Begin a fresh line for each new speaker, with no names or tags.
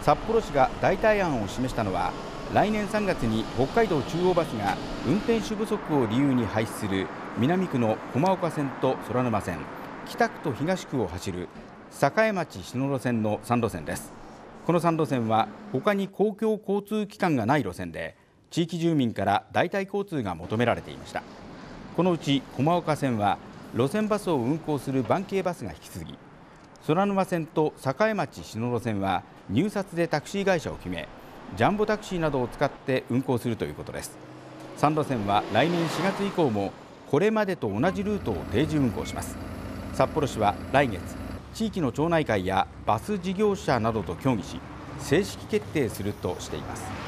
札幌市が代替案を示したのは、来年3月に北海道中央バスが運転手不足を理由に廃止する南区の駒岡線と空沼線、北区と東区を走る栄町篠路線の3路線です。この3路線は他に公共交通機関がない路線で、地域住民から代替交通が求められていました。このうち駒岡線は路線バスを運行する阪急バスが引き継ぎ、空沼線と栄町篠路線は入札でタクシー会社を決め、ジャンボタクシーなどを使って運行するということです。3路線は来年4月以降もこれまでと同じルートを定時運行します。札幌市は来月、地域の町内会やバス事業者などと協議し、正式決定するとしています。